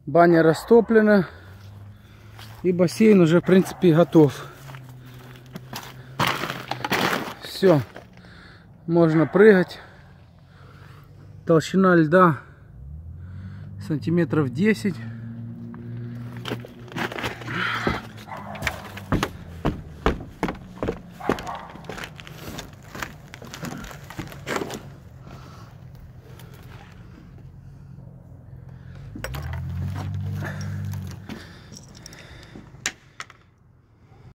Баня растоплена. И бассейн уже, в принципе, готов. Все. Можно прыгать. Толщина льда сантиметров 10.